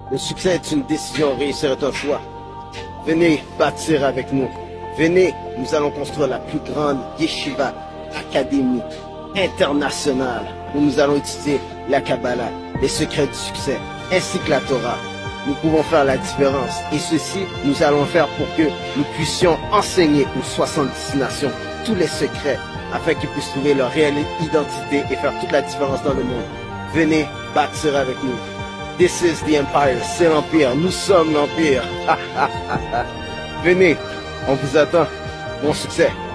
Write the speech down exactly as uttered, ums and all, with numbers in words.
Le succès est une décision, réussir est un choix. Venez bâtir avec nous. Venez, nous allons construire la plus grande yeshiva, académie internationale, où nous allons étudier la Kabbalah, les secrets du succès, ainsi que la Torah. Nous pouvons faire la différence. Et ceci, nous allons faire pour que nous puissions enseigner aux soixante-dix nations tous les secrets, afin qu'ils puissent trouver leur réelle identité et faire toute la différence dans le monde. Venez bâtir avec nous. This is the Empire, c'est l'Empire, nous sommes l'Empire. Venez, on vous attend. Bon succès.